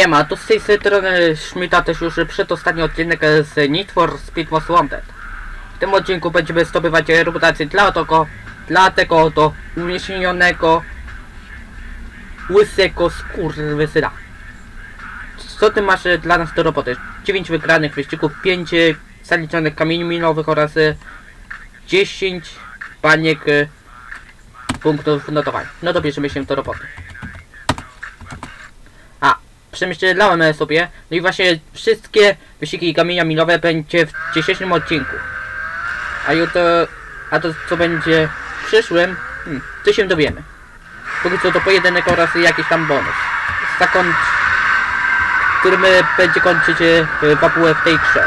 Siema, tu z tej strony Szmita, też już przedostatni odcinek z Need for Speed Most Wanted. W tym odcinku będziemy zdobywać reputację dla tego oto unieśnionego łysego skurwysyna. Co ty masz dla nas do roboty? 9 wygranych wyścigów, 5 zaliczonych kamieni milowych oraz 10 baniek punktów notowania. No to bierzemy się do roboty. Przemyślałem sobie, no i właśnie wszystkie wyścigi kamienia milowe będzie w dzisiejszym odcinku. A to co będzie w przyszłym, to się dowiemy. Póki co to pojedynek oraz jakiś tam bonus. Który będzie kończyć fabułę w tej grze.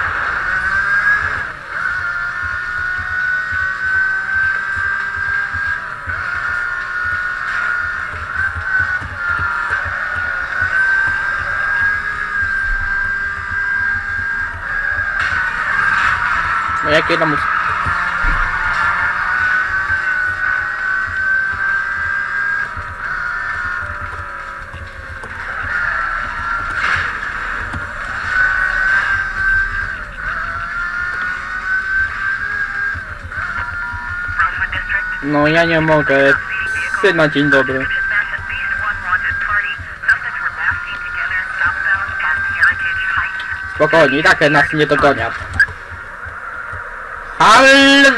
No jakie tam... No ja nie mogę. Syna, dzień dobry. Spokojnie, i tak nas nie dogonią. Ale...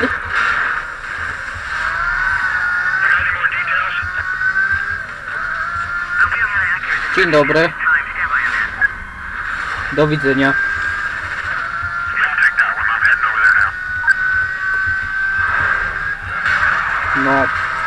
Dzień dobry. Do widzenia. No.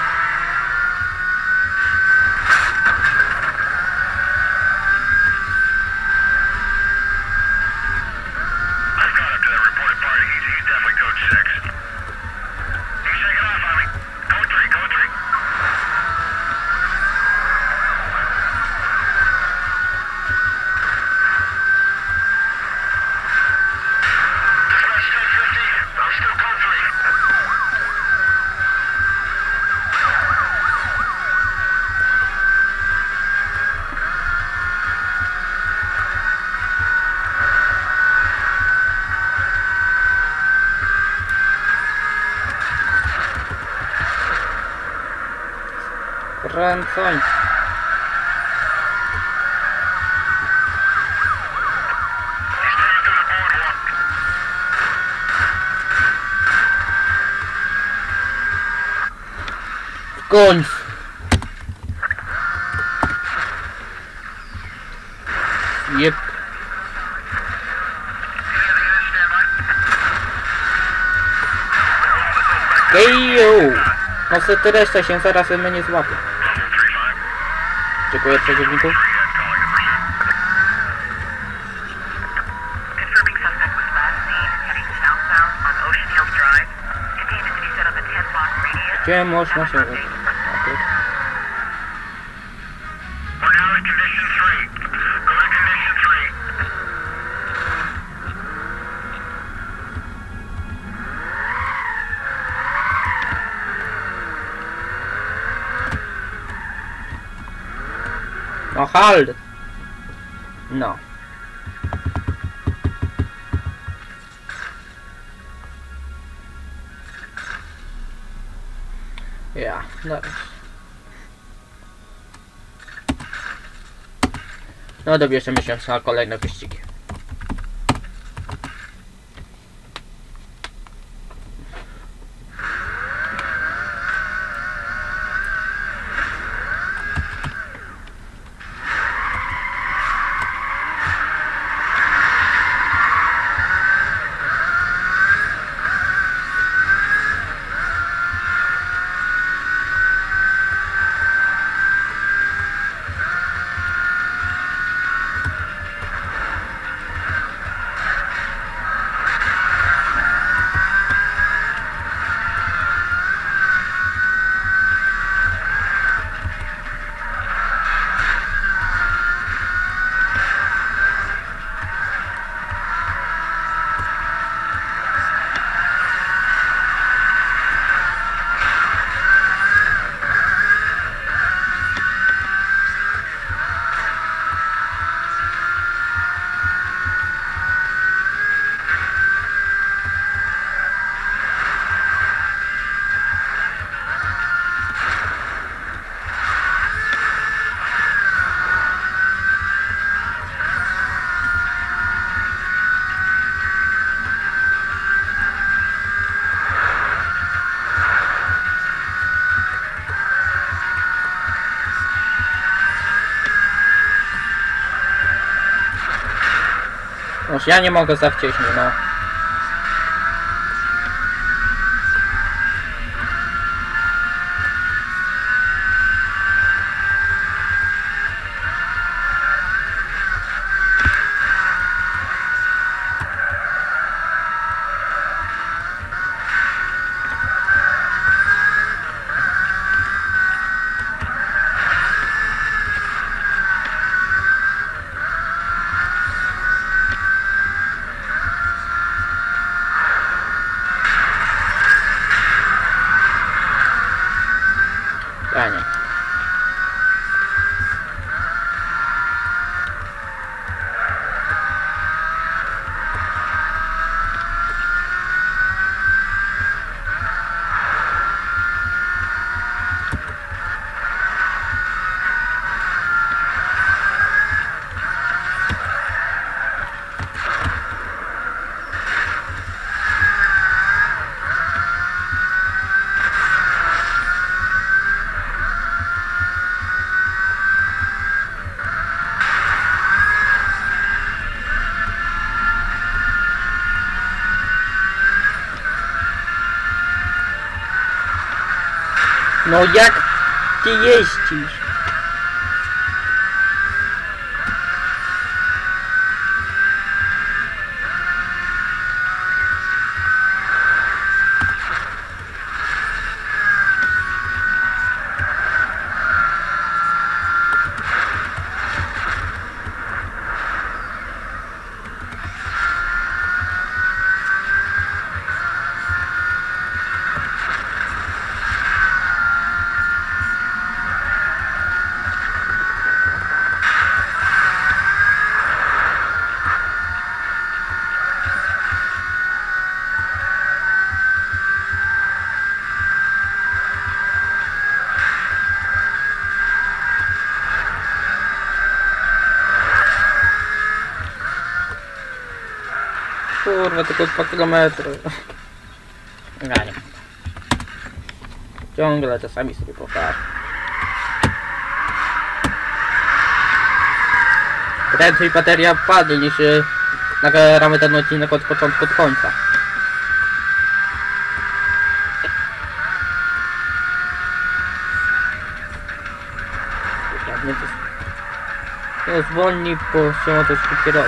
Kręcaj. W końcu. Jep. Ejo! No se ty reszta się zaraz mnie złapie. Dziękuję przeciwniku. Gdzie można się wyjść? No hold! No. Ja, dobra. No dobierzemy się na kolejne wyścigi. Noż ja nie mogę za wcześnie, no. Ja nie. No jak ty jeździsz? Kurwa, tylko 2 kilometry. Ja nie. Ciągle czasami sobie powtarzam. Prędzej bateria padnie niż nagramy ten odcinek od początku do końca. To zwolni, bo się to szybciej robi.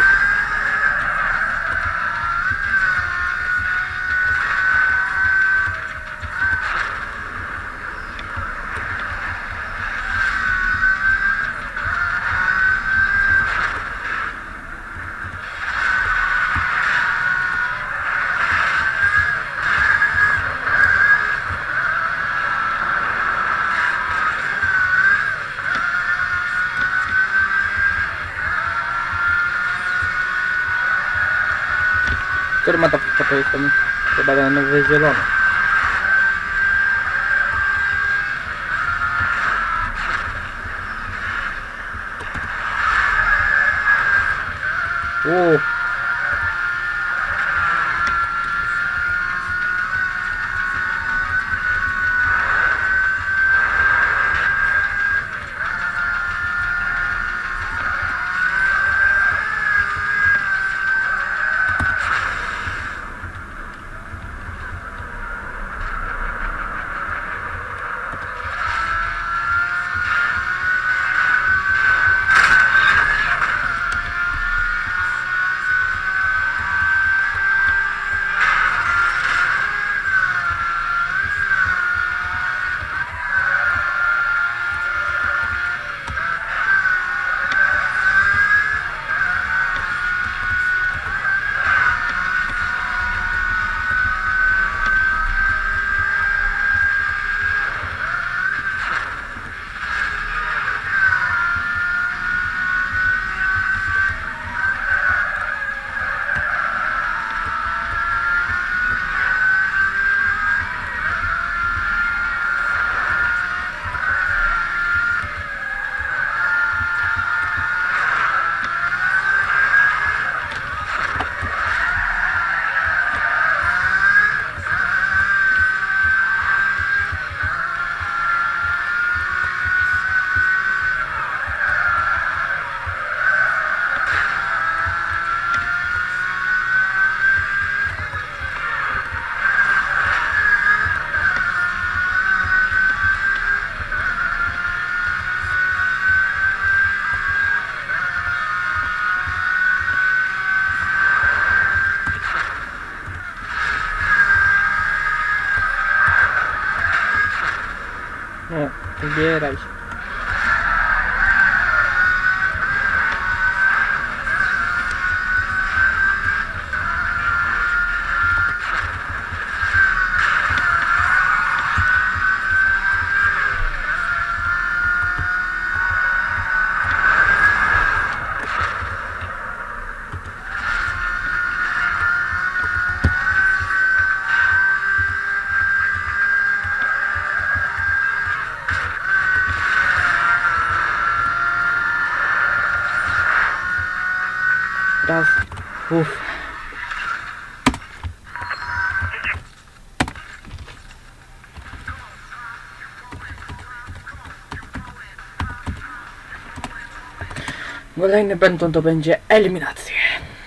Który ma to jest tam chyba na nowy zielony. No, wybieraj się. Raz. Uff. Kolejne będą to będzie eliminacje.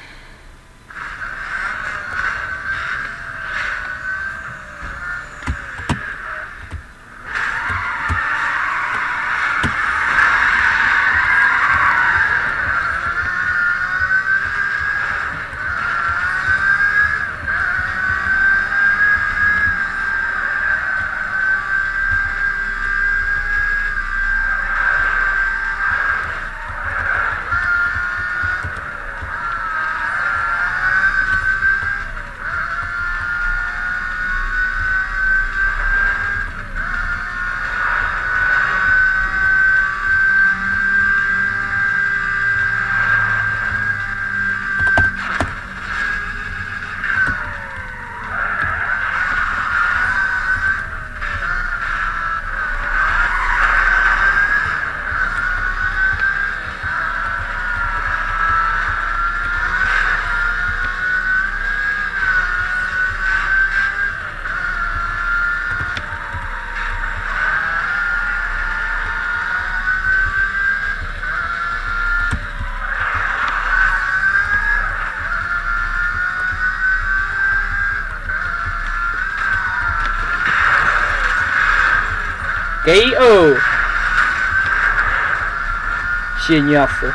KO! Cieniasy.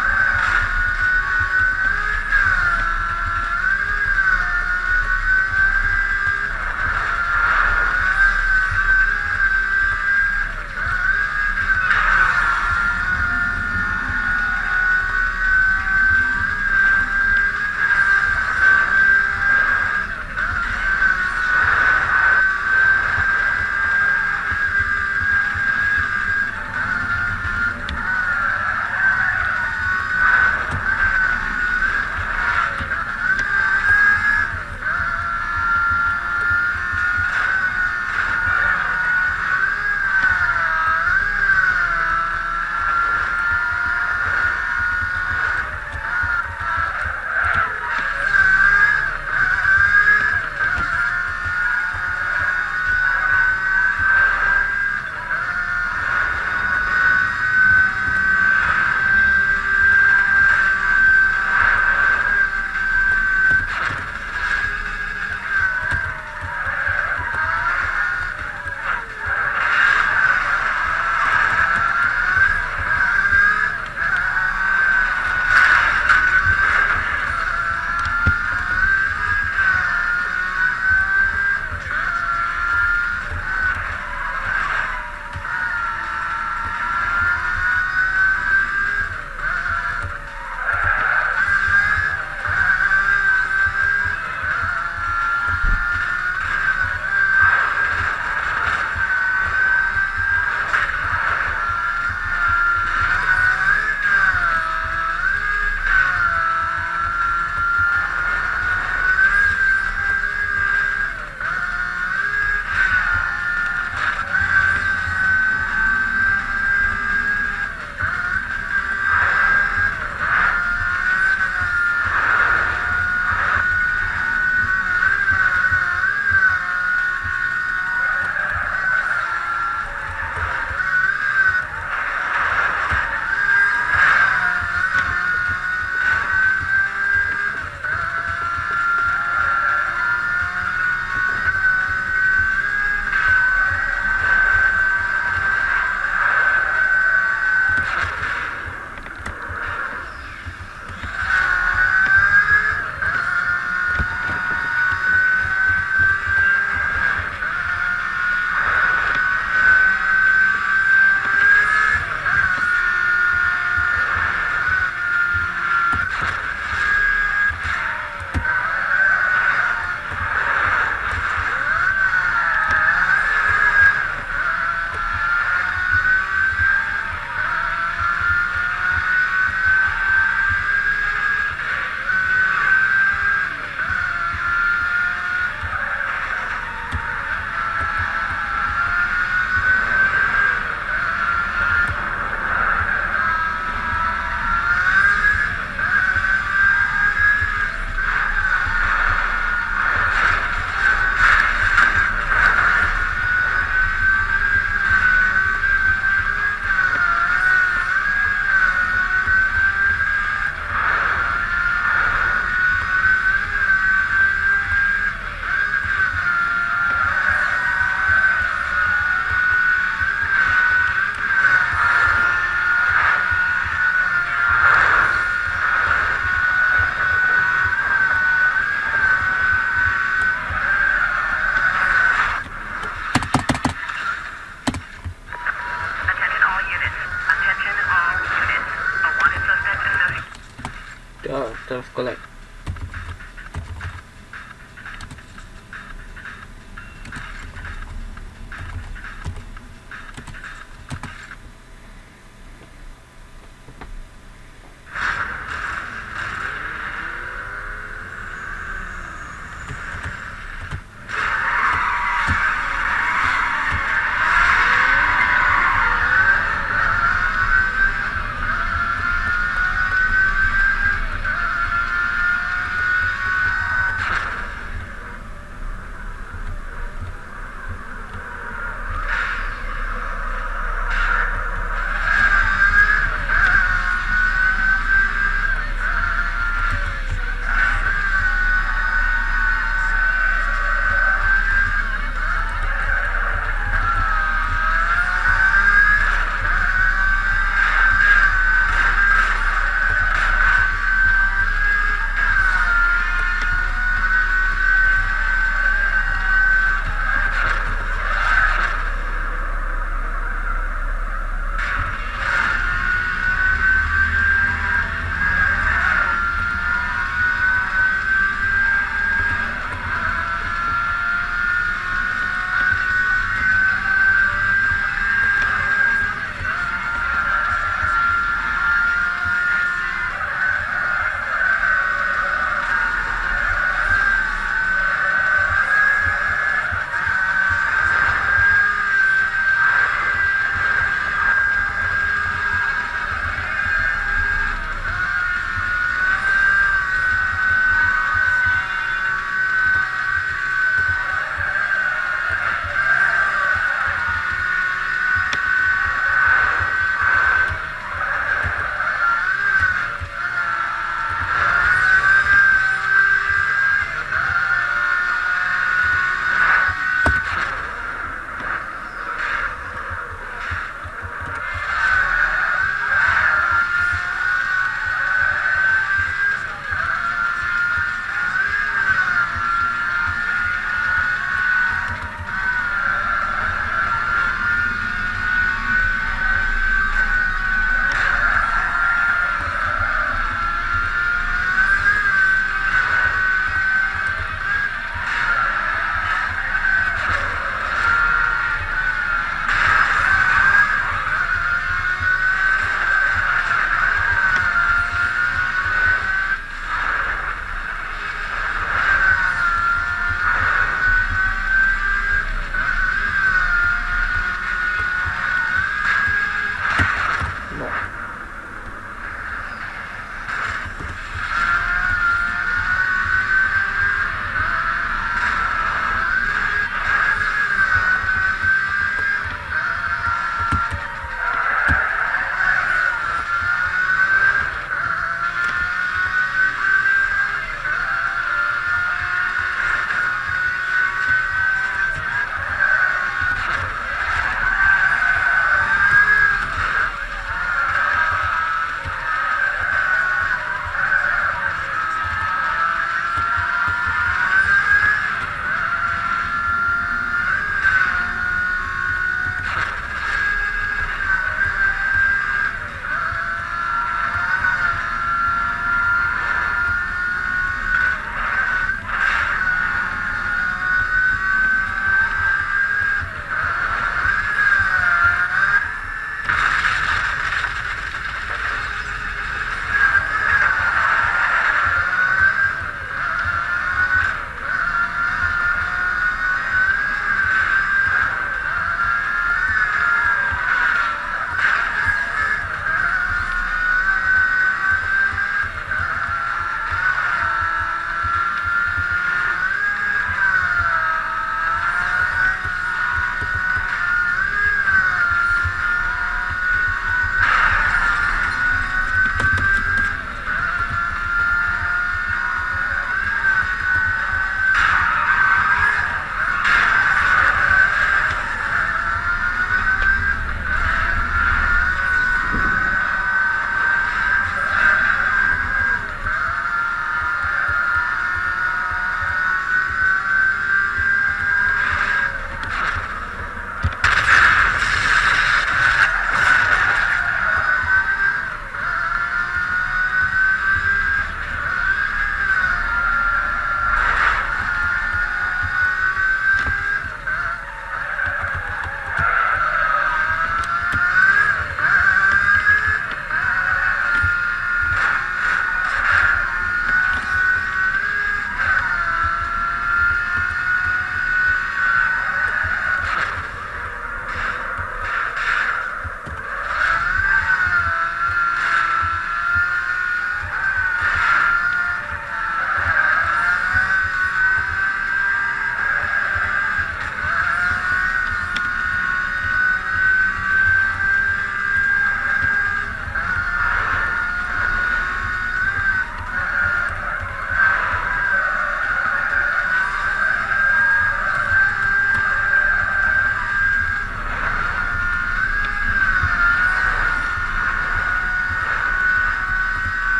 teraz kolej.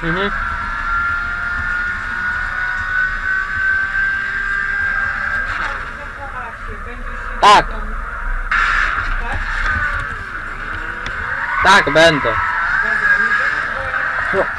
Mhm. Tak. Tak, będę. No.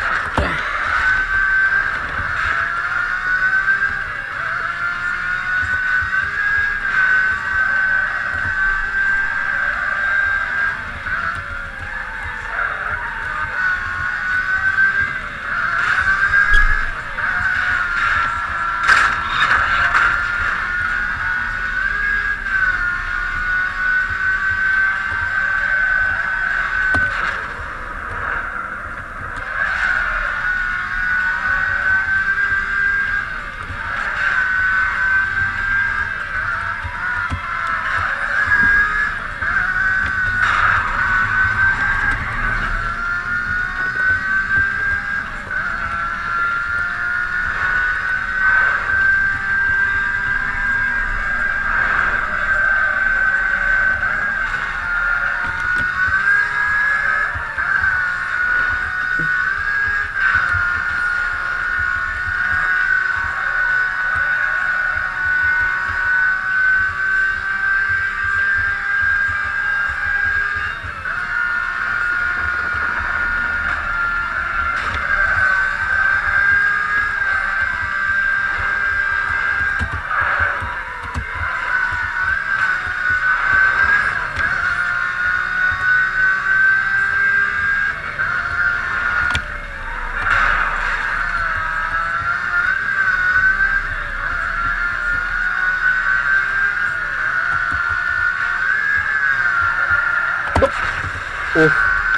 Uff.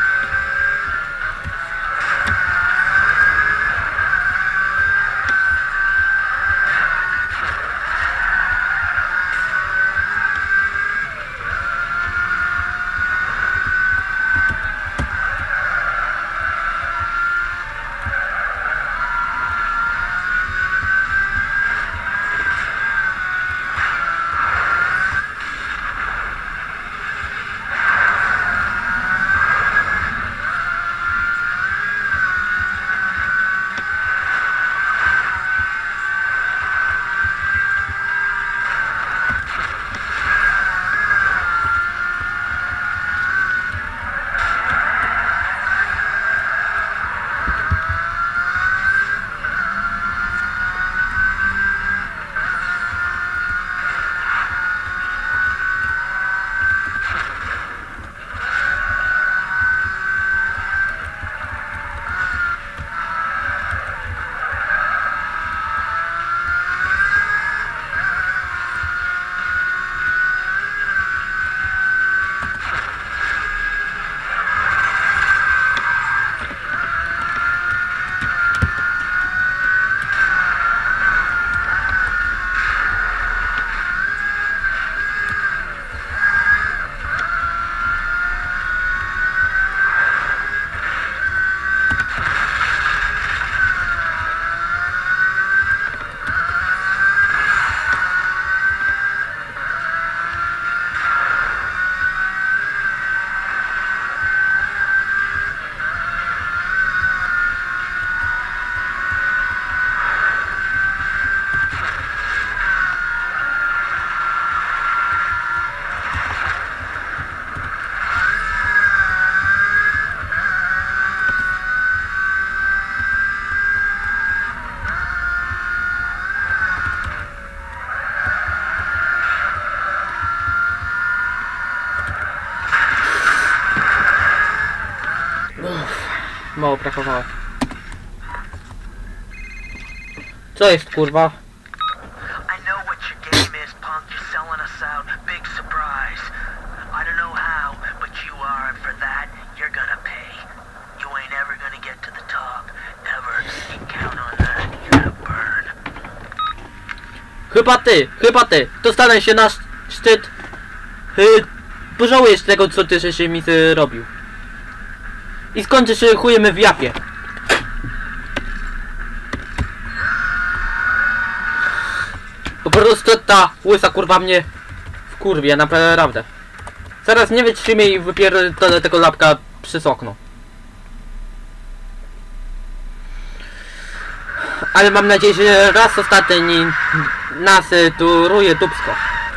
Mało brakowało. Co jest, kurwa? I know what your game is, punk. You're selling us out. Big surprise. I don't know how, but you are, and for that, you're gonna pay. You ain't ever gonna get to the top. Never. You count on that. You're gonna burn. Chyba ty. Dostanę się na szczyt. Pożałujesz tego, co ty się mi robił. I skończy się chujemy w japie. Po prostu ta łysa kurwa mnie wkurwia, naprawdę. Zaraz nie wytrzymie i wypierdolę tego lapka przez okno. Ale mam nadzieję, że raz ostatni nas turuje dupsko.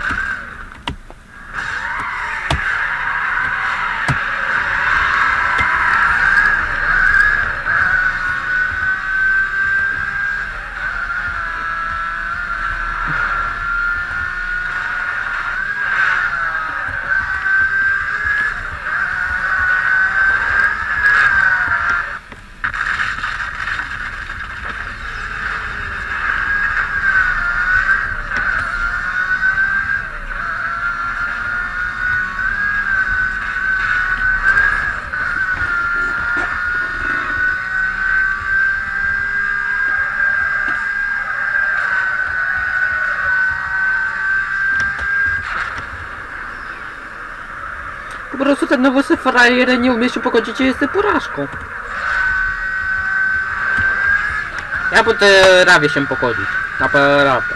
Po prostu ten nowy frajer nie umie się pogodzić z porażką. Ja potrafię się pogodzić. Naprawdę.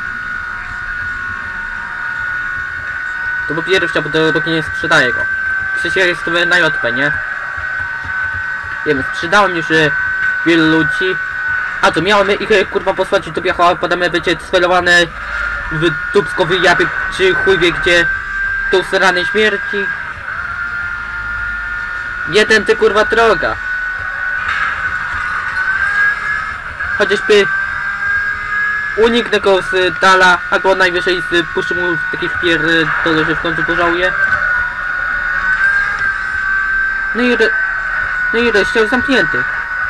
To po pierwsze, bo dopóki nie sprzedaję go. Przecież jest to na JP, nie? Wiem, sprzedałem już wielu ludzi. A to miałem ich kurwa posłać do piacha, podamy będzie celowane w dupsko wyjapie, czy chuj wie gdzie. Tu rany śmierci. Jeden ty kurwa droga. Chociażby uniknę go z dala, albo najwyżej puszczę mu taki wpierdol, że w końcu pożałuje. No i rozdział zamknięty.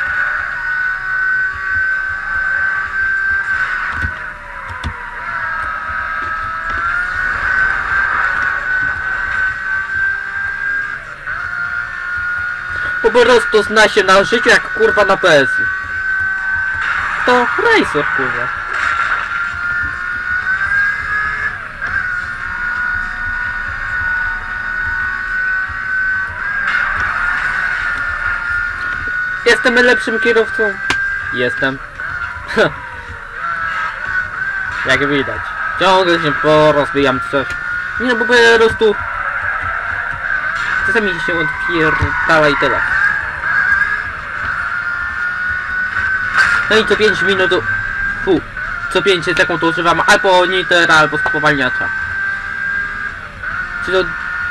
Po prostu zna się na życiu jak kurwa na PS-ie. To Racer kurwa. Jestem lepszym kierowcą. Jestem. Jak widać. Ciągle się porozbijam coś. Nie no, bo po prostu czasami się odpierdala i tyle. No i co 5 minut... co 5 sekund używam albo nitera, albo spowalniacza. Czy to...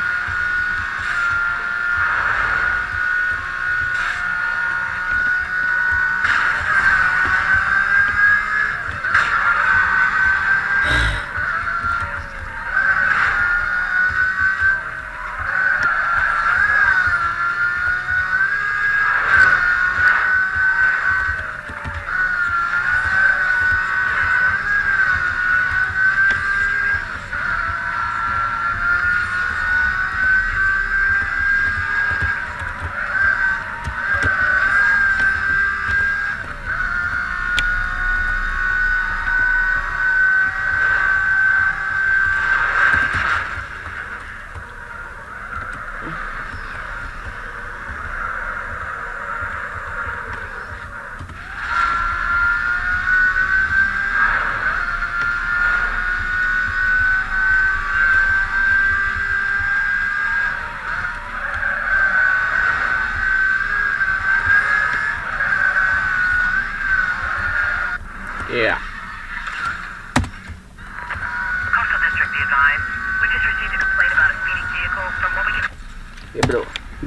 Yeah. Coastal District, be advised. We just received a complaint about a speeding vehicle. From what we can... Yeah, bro.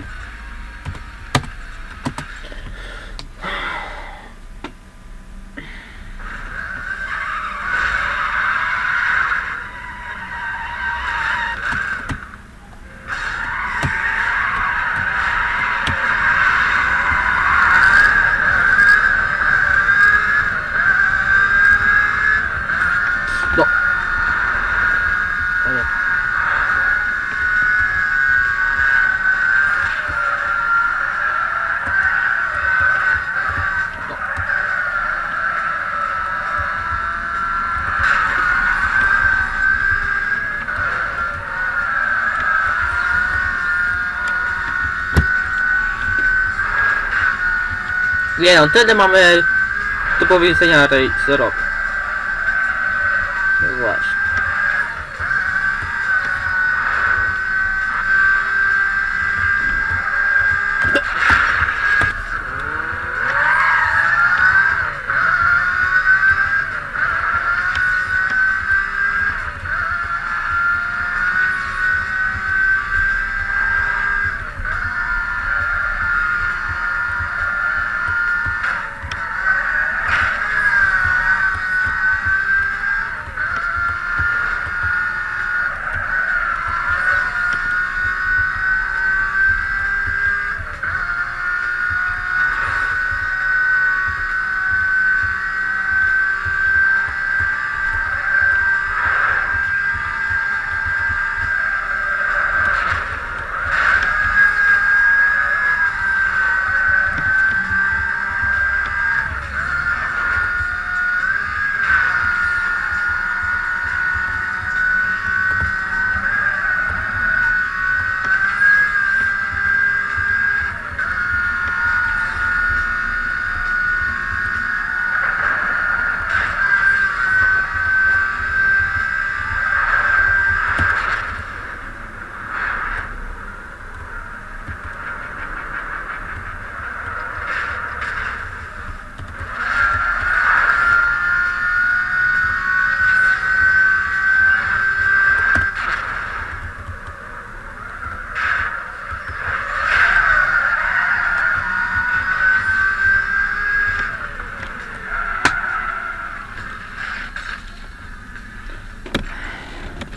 No. Oh, yeah. No. Nie no, wtedy mamy do powiedzenia racerowe. No właśnie.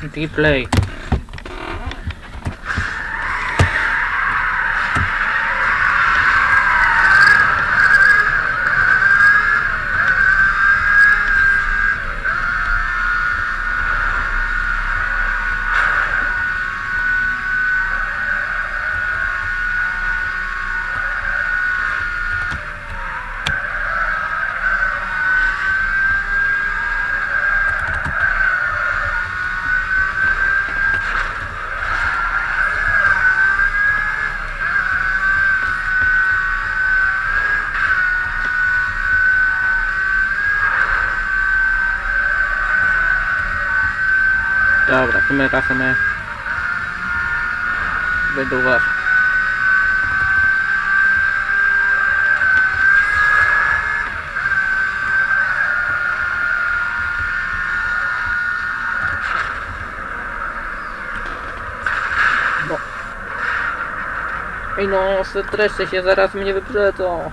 Replay. Dobra, tym razem będę uważał. No. Ej no, stresuję się, zaraz mnie wyprzedzą.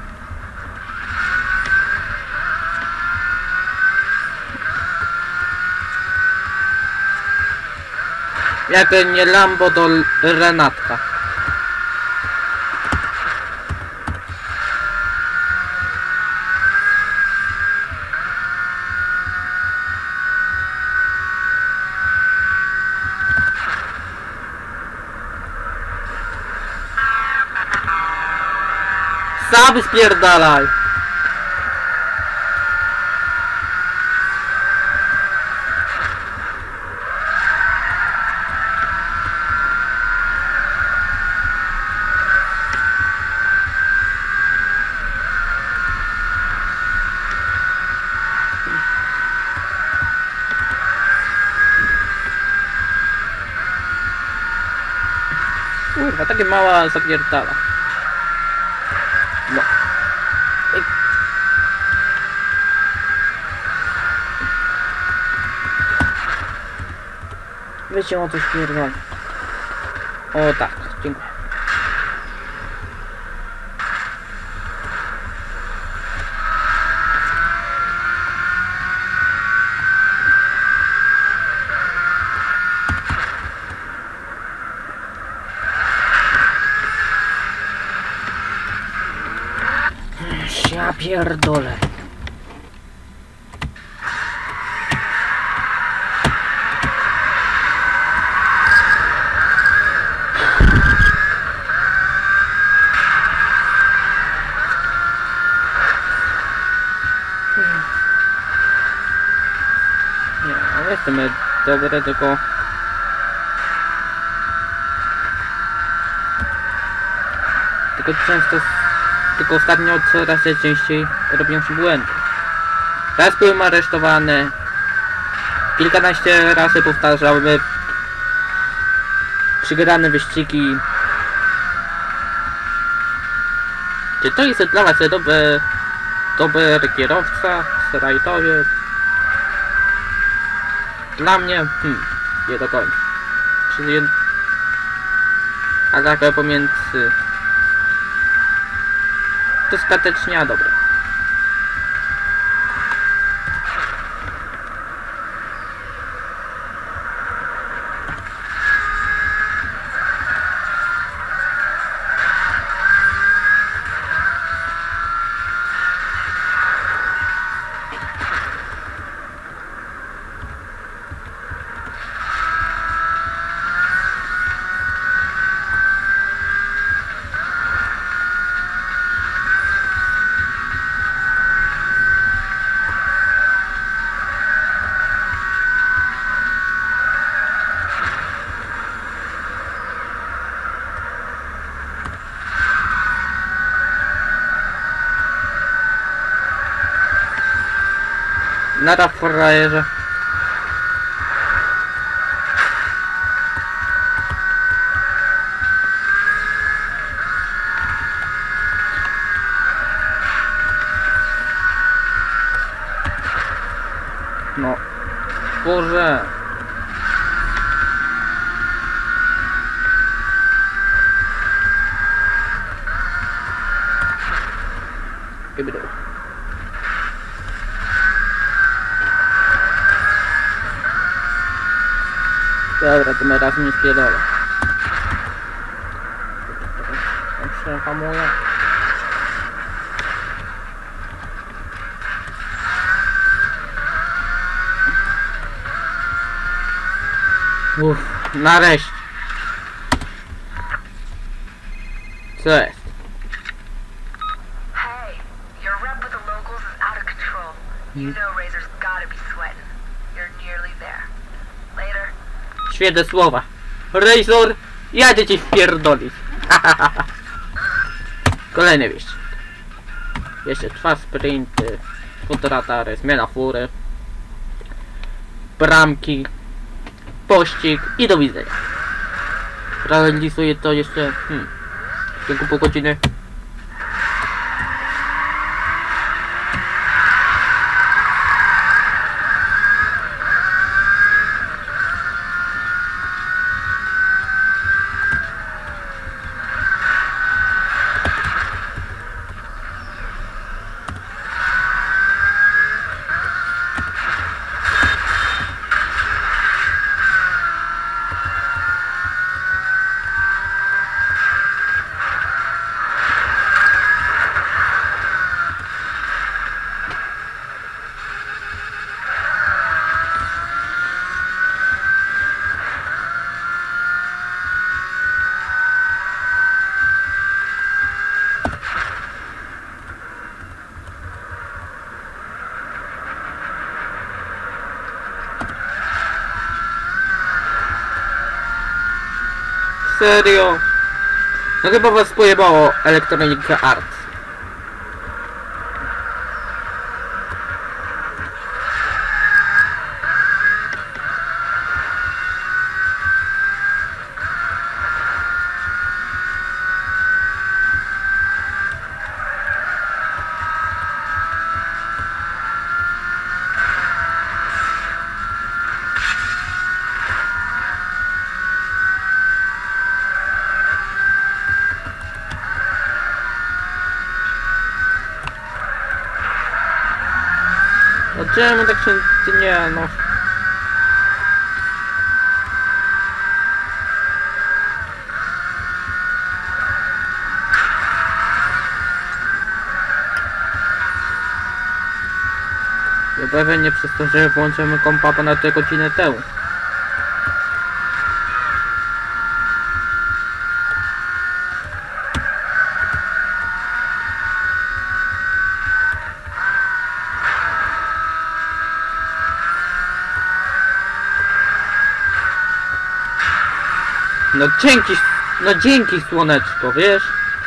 Jak nie Lambo, to Renatka. Sam spierdalaj! Kurwa, takie mała zapierdala. No. Ej. Wiecie o coś pierdolę. O tak, dziękuję. Ja pierdolę. Nie, no jestem dobry, tylko często tylko ostatnio coraz częściej robią się błędy. Raz byłem aresztowany, kilkanaście razy powtarzałem przegrane wyścigi. Czy to jest dla was dobry kierowca, rajdowiec? Dla mnie, nie do końca. Czyli a tak pomiędzy dostatecznie, a dobra. Nara frajerze. No. Boże. Gibidol. Dobra, tym razem nie spierdolę. Przehamuję. Uff, nareszcie. Co jest? Hey, your rep with the locals is out of control. You know Razor's gotta be sweating. You're nearly there. Later. Świetne słowa. Razor, jadę cię wpierdolić. Kolejny wyścig. Jeszcze 2 sprinty, fotoratary, zmiana fury, bramki, pościg i do widzenia. Realizuję to jeszcze w ciągu pół godziny. Serio? No chyba was pojebało Electronic Arts. No czemu tak się... nie no... Ja pewnie nie przez to, że włączymy kompa ponad tę godzinę temu. No dzięki słoneczko, wiesz?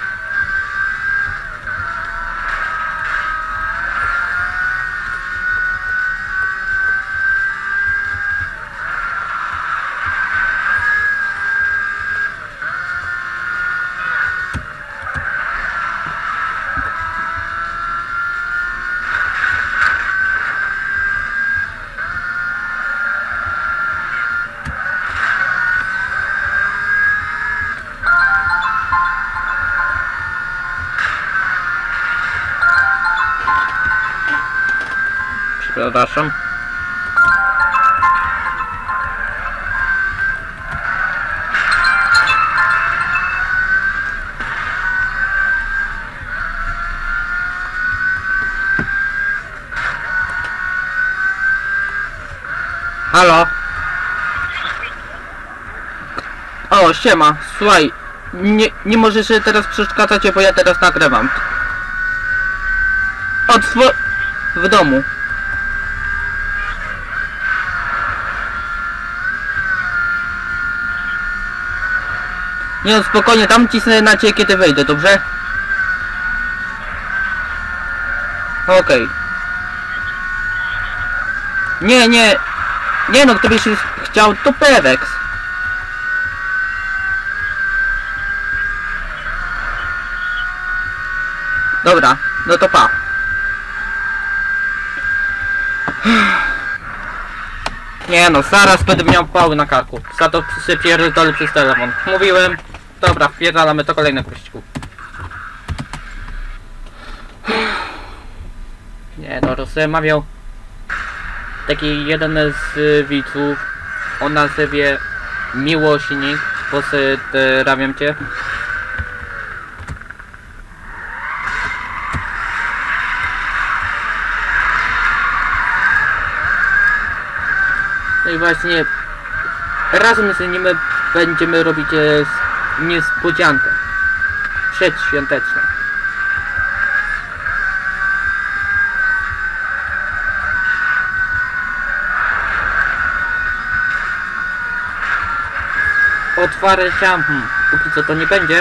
Przepraszam. Halo? O, siema, słuchaj, nie możesz teraz przeszkadzać, bo ja teraz nagrywam. W domu. Nie no, spokojnie, tam cisnę na ciebie, kiedy wejdę, dobrze? Okej. Nie no, gdybyś chciał, to Pewex. Dobra, no to pa. Nie no, zaraz będę miał pały na karku. Za to się pierdolę przez telefon. Mówiłem. Dobra, wpierdalamy to kolejnego wyścigu. Nie no, rozmawiał taki jeden z widzów o nazwie miłośnik, pozdrawiam cię. No i właśnie razem z nim będziemy robić niespodziankę przedświąteczną. Otwarcia, póki co to nie będzie.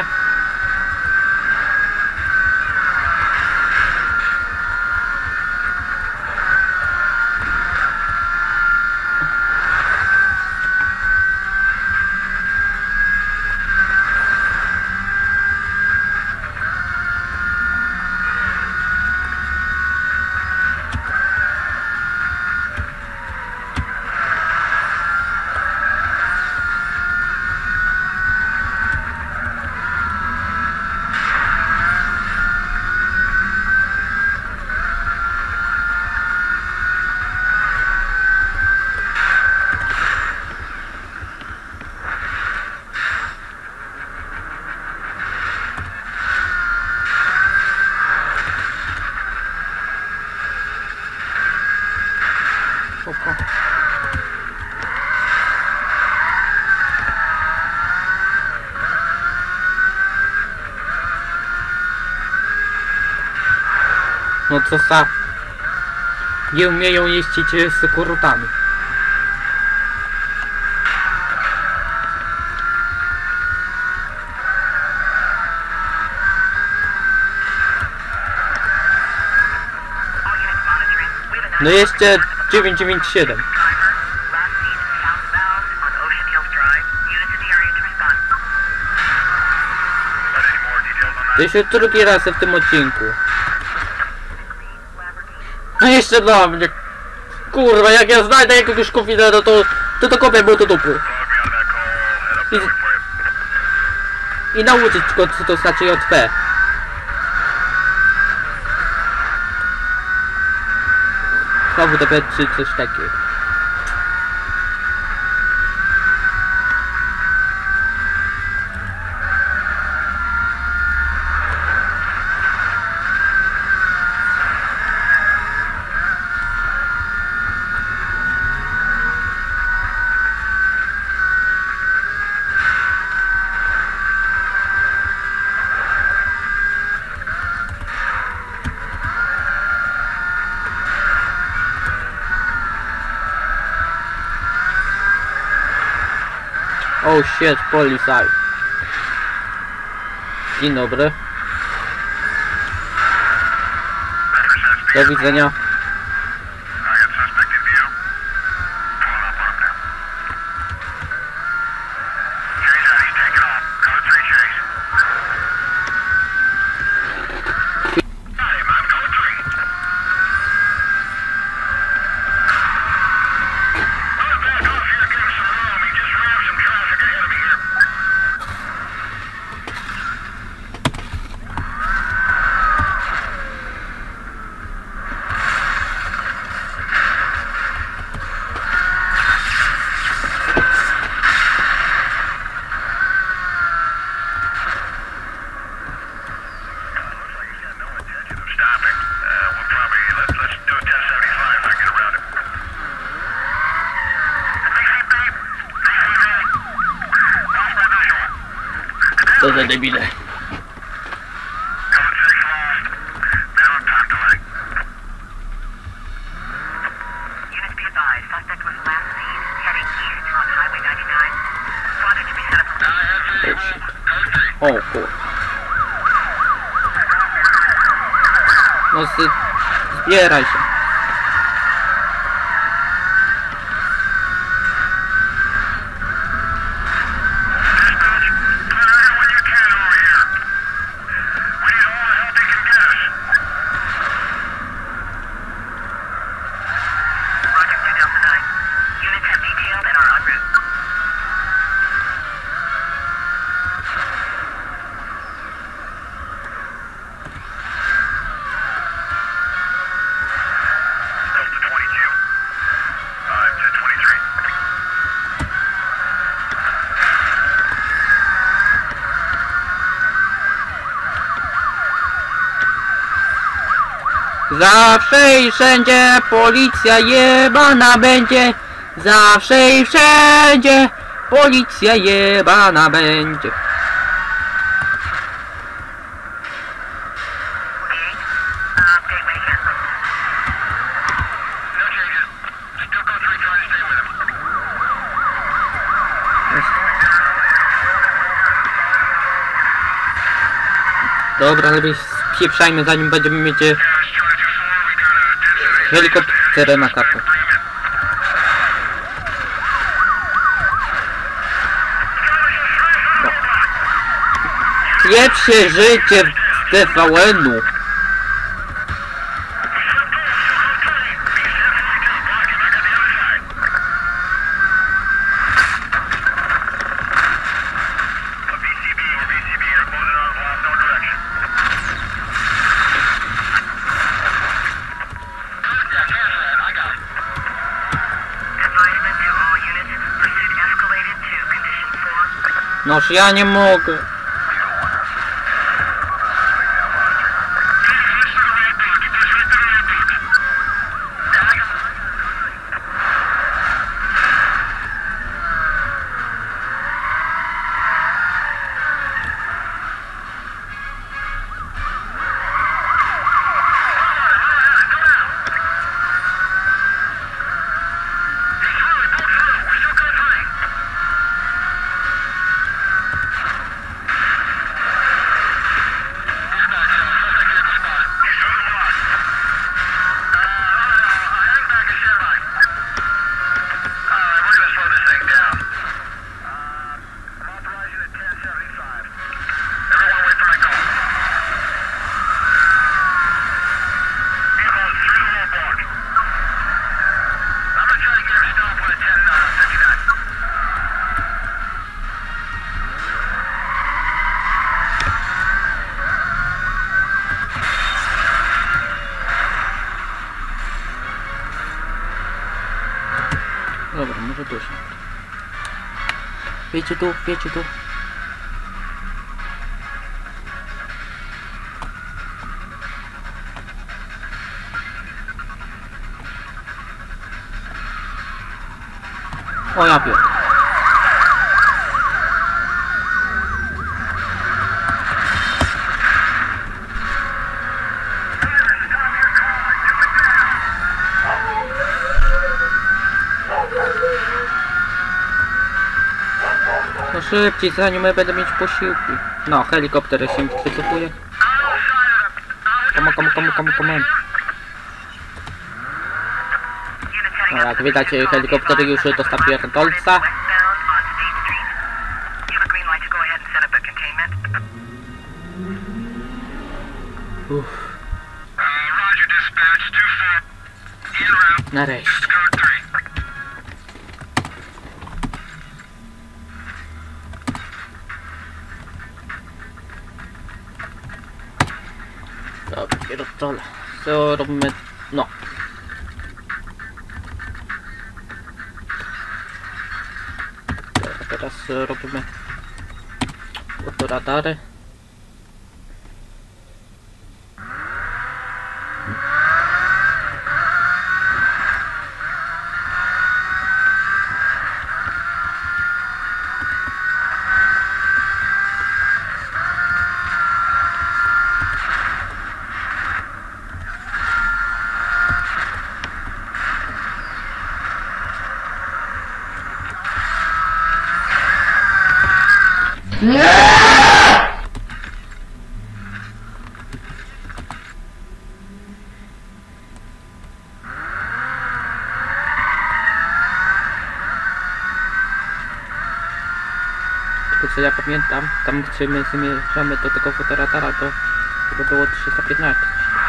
Opa. No co za... Nie umieją jeździć z kurutami. No jeszcze 997. To jeszcze drugi raz w tym odcinku. No jeszcze dla mnie. Kurwa, jak ja znajdę jakiegoś konfidenta, to kopię mu do dupy. I nauczyć go, co to znaczy JP. VDP czy coś takiego. Oh shit, policaj. Dzień dobry. Do widzenia. Co za debile. O kur... No zbieraj się. Zawsze i wszędzie policja jebana będzie. Zawsze i wszędzie policja jebana będzie. Dobra, lepiej spieprzajmy, zanim będziemy mieć helikoptery na kartę. No. Pieprz się życie z TVN-u. Noż ja nie mogę. Dobra, może tu się. Wiecie tu, wiecie tu. O ja pierdolę. No szybciej, zanim ja będę mieć posiłki. No, helikopter się wycofuje. Come on. No jak widać, helikopter już dostarczył Dolca. Nareszcie. Dobra, pierdolę. Co robimy? No. Dobra, teraz robimy radary. Tylko co ja pamiętam, tam gdzie my zmierzamy do tego fotoradara, to chyba było 315.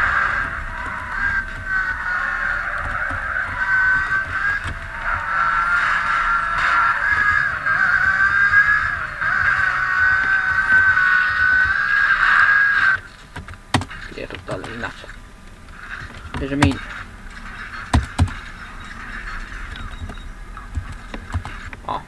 Pierdolę, inaczej. Bierzemy inny. O.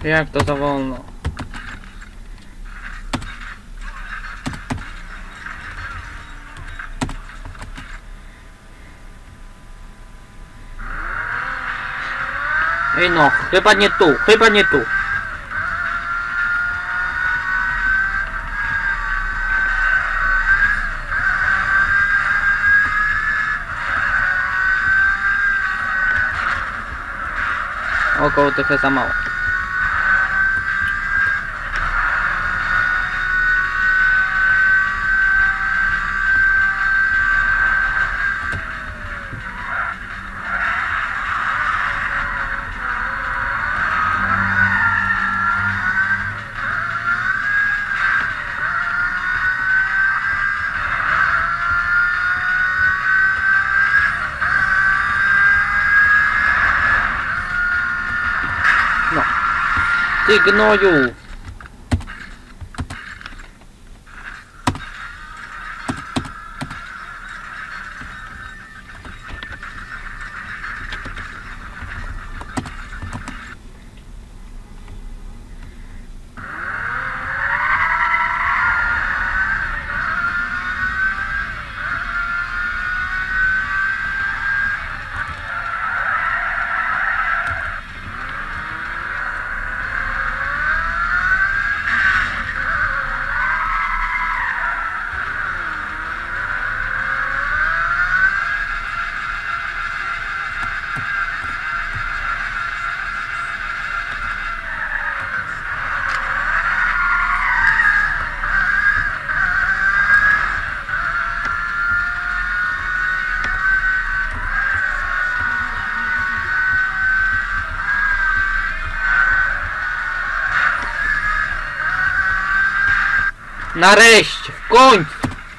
Jak to za wolno? Ej no, chyba nie tu, chyba nie tu. Około trochę za mało. Ty gnoju! Nareszcie, w końcu!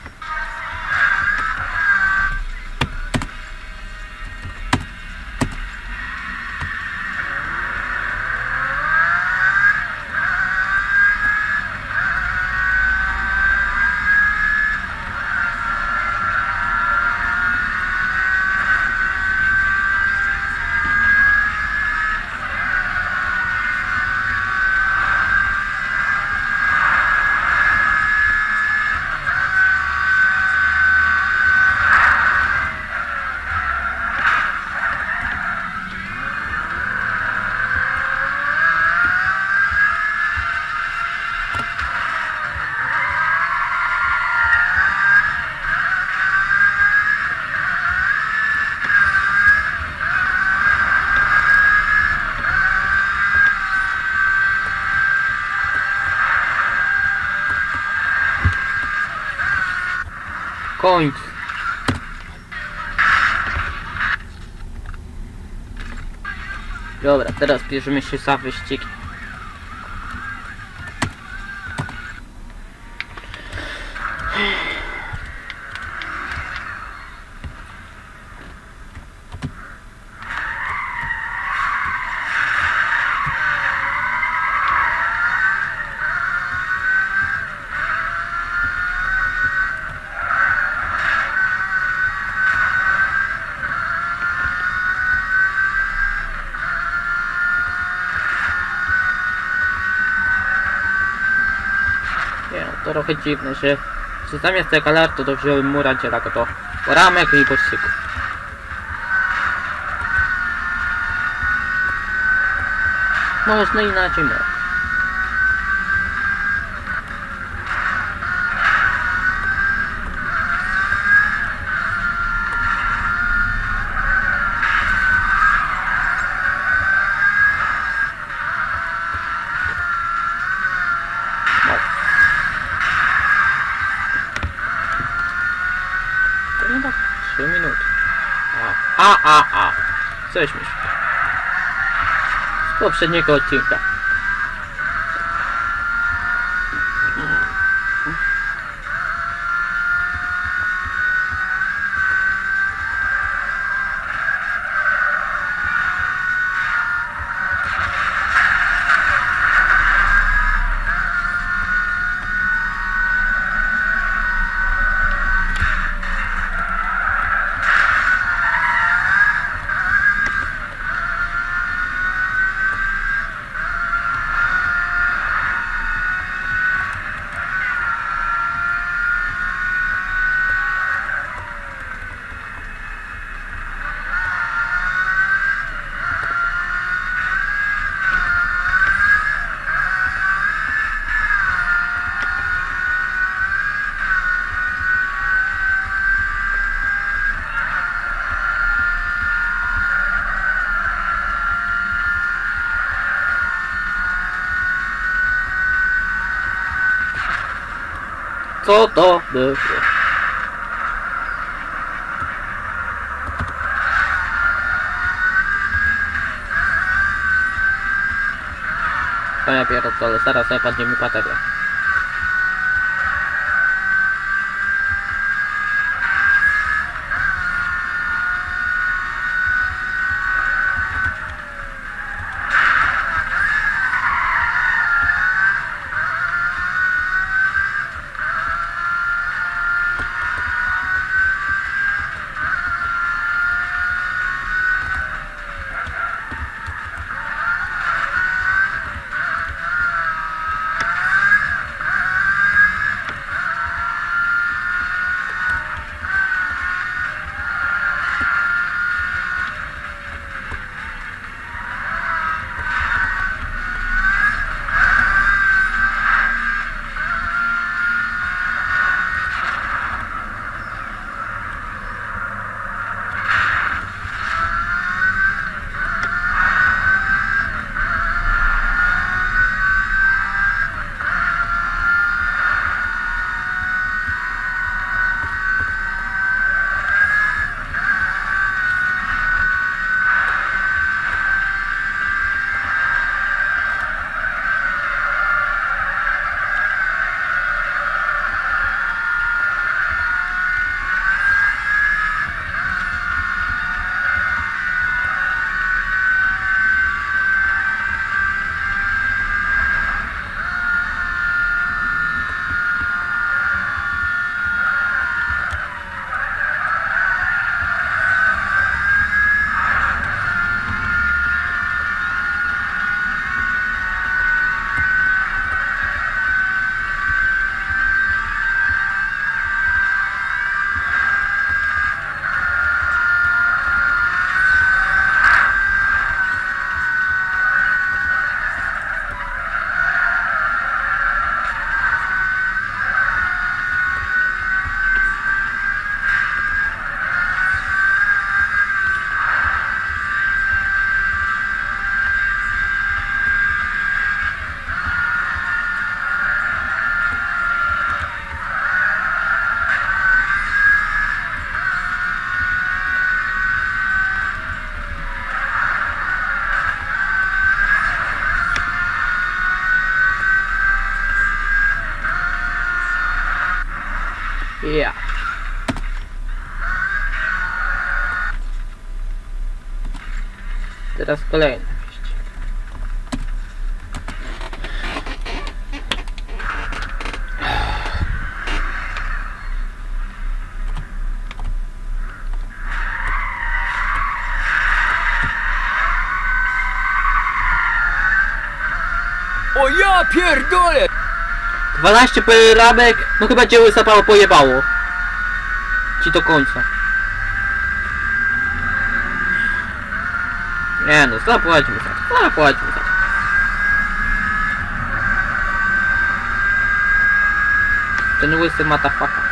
Końc. Dobra, teraz bierzemy się za wyścig. To trochę dziwne, że zamiast tego alertu to wziąłem Muradzielaka, to ramek i pościg. Można inaczej mówić. Chyba 3 minuty. Coś myślę. Z poprzedniego odcinka. Co to było? To ja pierdolę, zaraz sobie padnie mi bateria. Ja. Teraz kolejna wieść. O ja pierdolę! 12 ramek, no chyba cię łysapało, pojebało. Ci do końca. Nie no, zapłaćmy za to, zapłaćmy za to. Ten łysy motherfucker.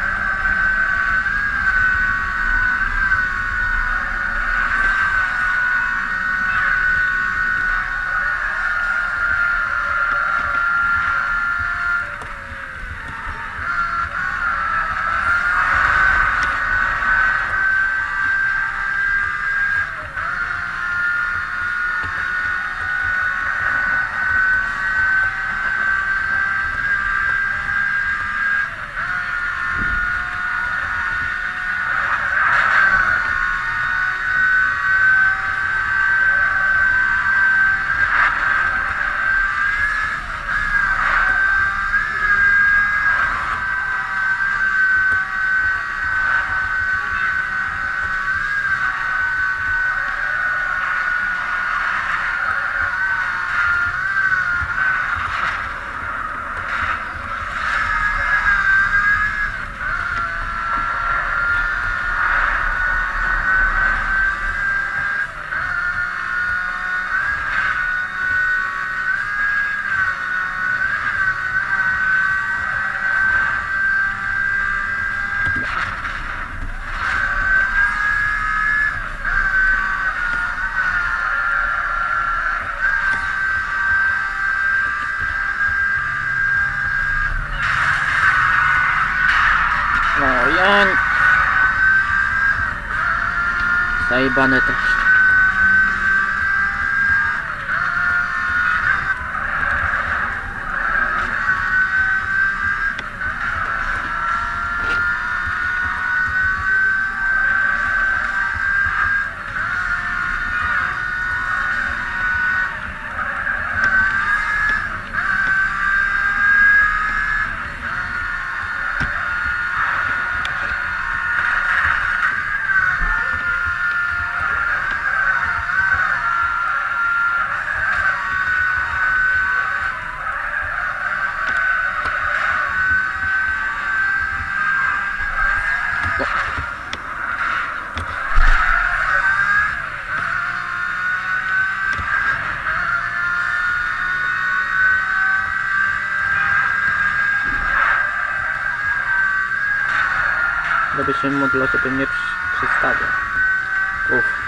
Zajebane też. Żeby się modlo sobie nie przystawia. Uff.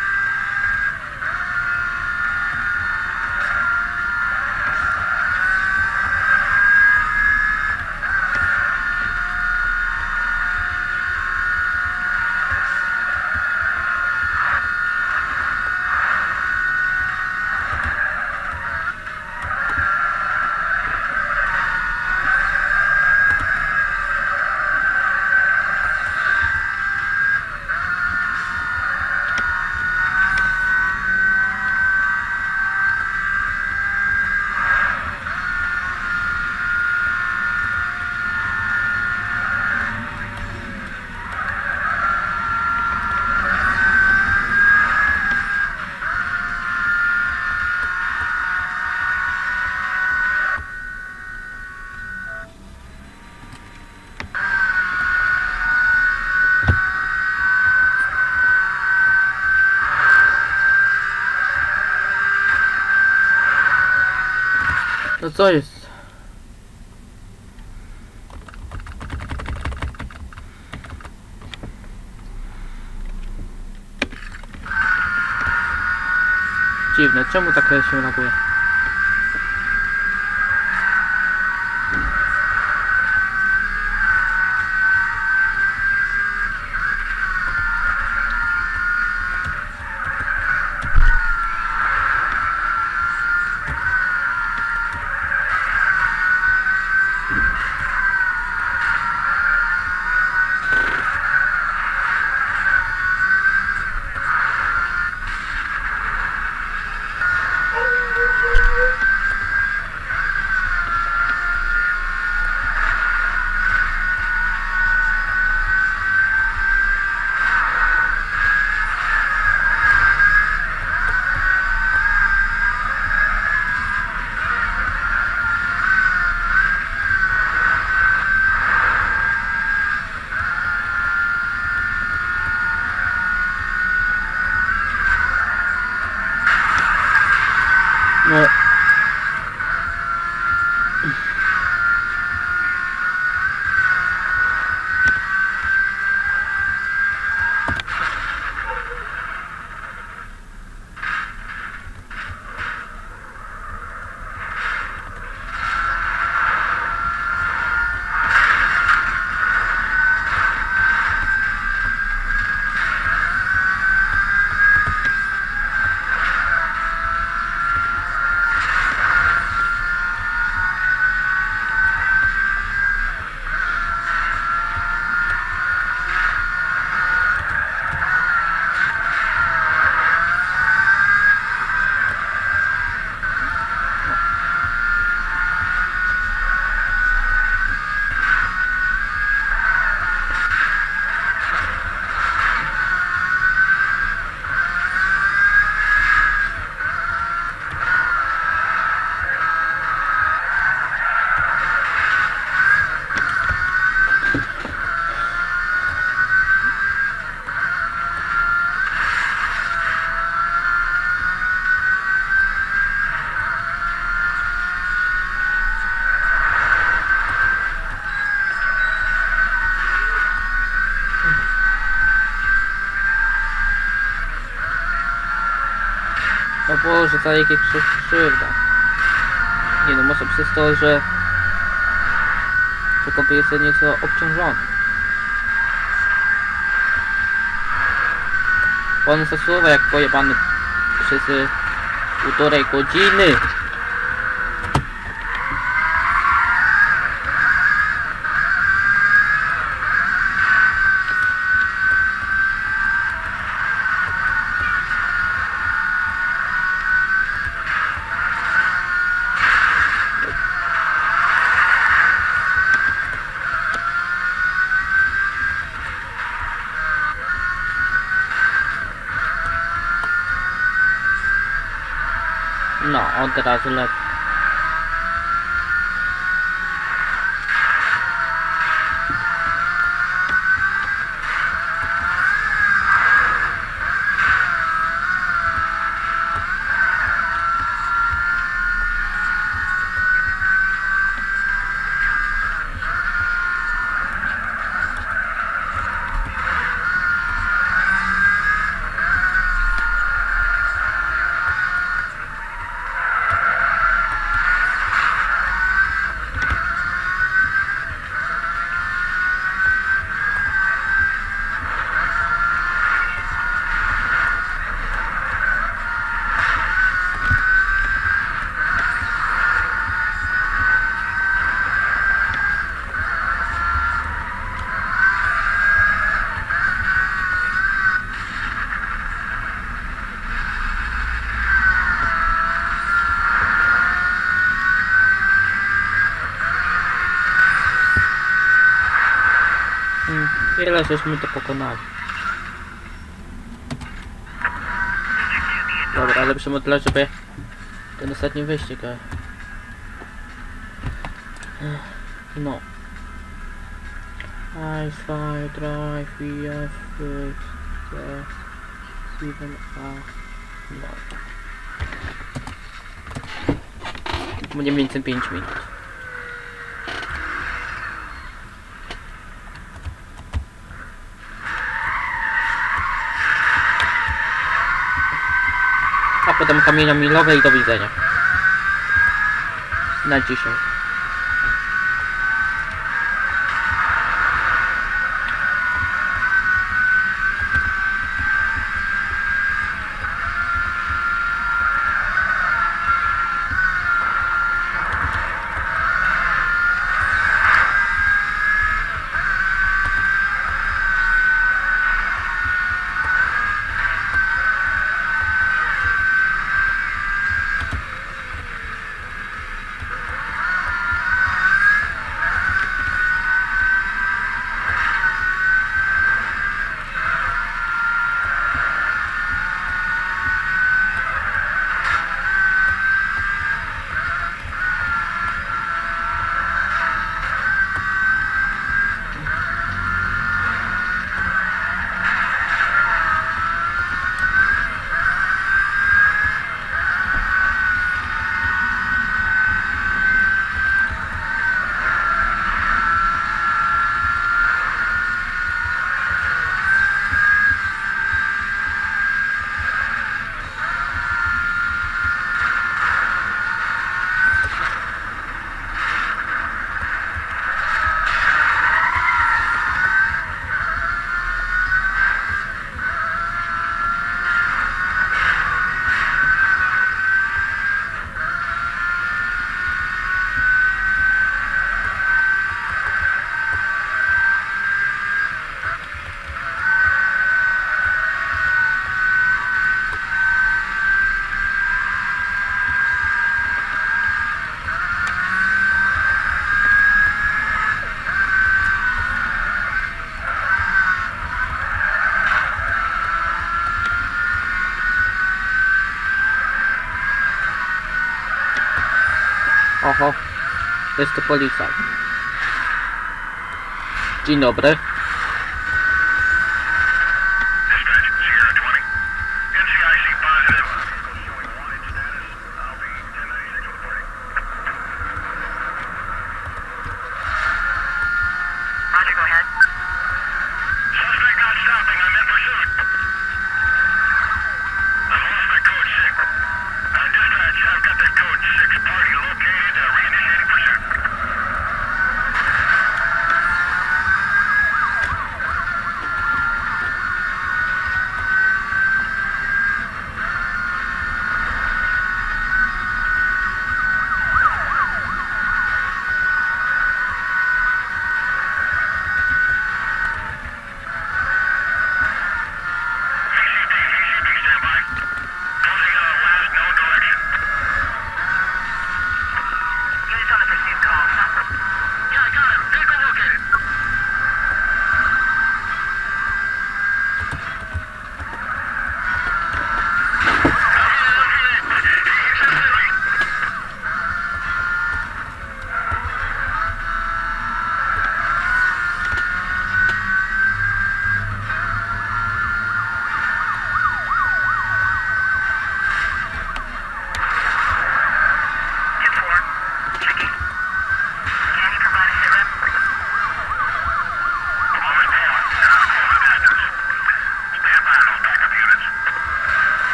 No co jest? Dziwne, czemu tak się laguje? No. O Boże, ta jakie krzywda. Nie no, może przez to, że kopy jest nieco obciążony. On zasuwa jak pojebany przez 1,5 godziny. No, od razu lepiej. Ile żeśmy to pokonali. Dobra, lepszy model, żeby ten ostatni wyścig. No. I fly, drive, VF, 7A. No. Mniej więcej 5 minut. A potem kamienia milowe i do widzenia. Na dzisiaj. Oho, jest to policjant. Dzień dobry.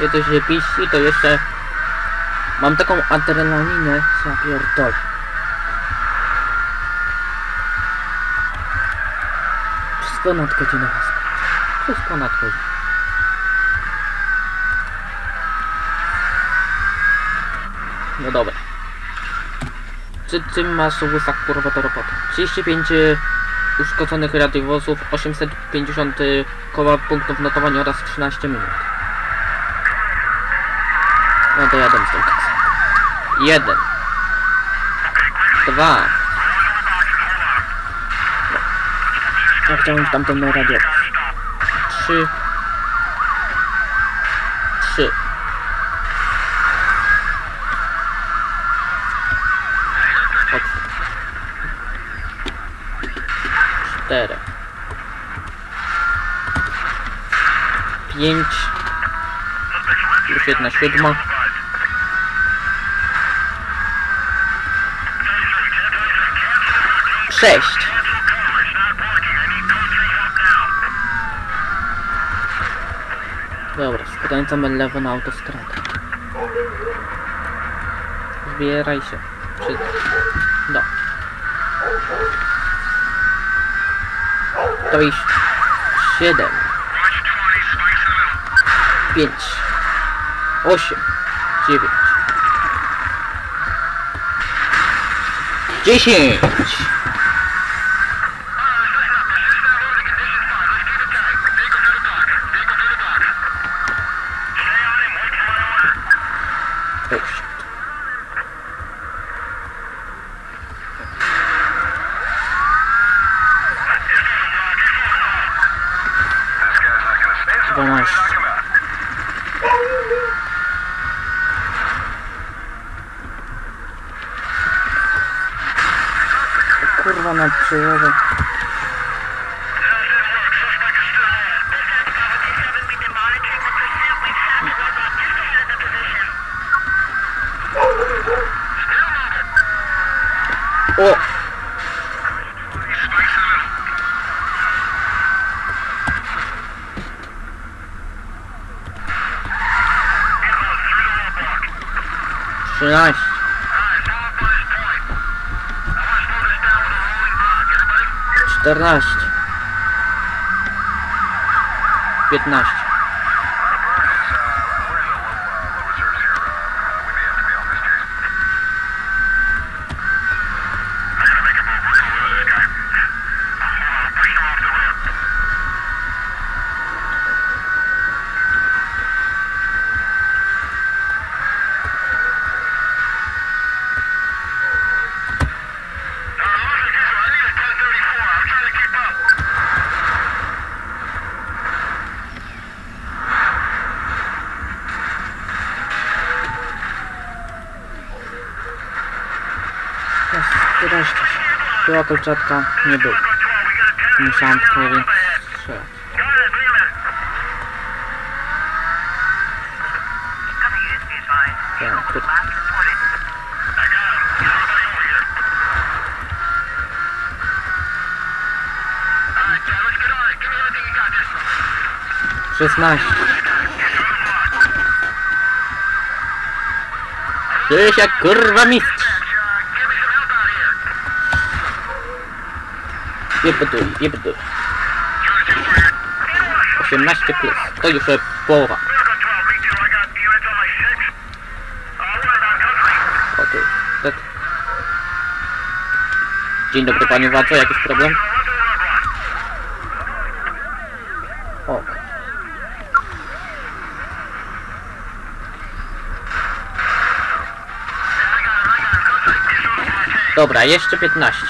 Jak to się piści, to jeszcze mam taką adrenalinę, co ja pierdolę. Wszystko nadchodzi na was. Wszystko nadchodzi. No dobra. Czym masz łysak kurwa do roboty? 35 uszkodzonych radiowozów, 850 koła punktów notowania oraz 13 minut. No to jadę z tą kasą. 1 2 Ja chciałem tamten radio. 3 4 5 już 1/7 6 Dobra, skręcamy lewo na autostradę. Zbieraj się. No. To iść 7 5 8 9 10 Kurwa na przełowę. O! Trzynaście. 14 15 Była kolczatka, nie było. Musiałam tylko więc strzelać. Ja, 16 Tyś jak kurwa mistrz. Jebduj. 18 plus. To już połowa. O tu. Tak. Dzień dobry panie władzo, jakiś problem? O. Dobra, jeszcze 15.